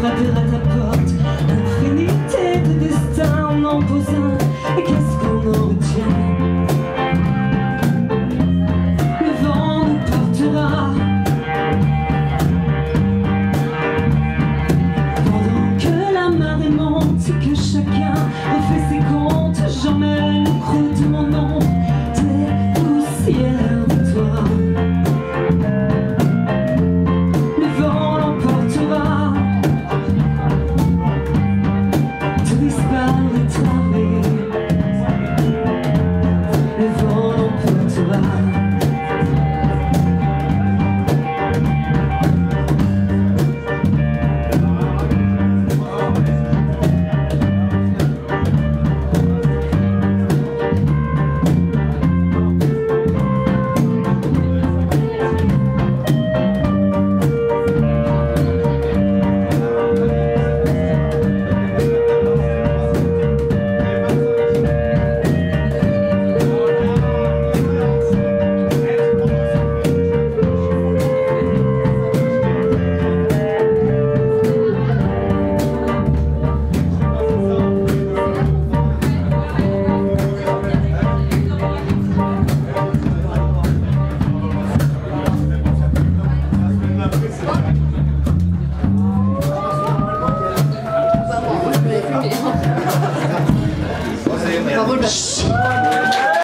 frappera ta porte. Infinité de destins en en posant. Et qu'est-ce qu'on en retient? Le vent nous portera. Pendant que la marée monte et que chacun refait ses comptes, j'emmène le creux de mon nom, des poussières de toi. Le vent l'emportera, tout disparaîtra, le vent l'emportera. Bravo le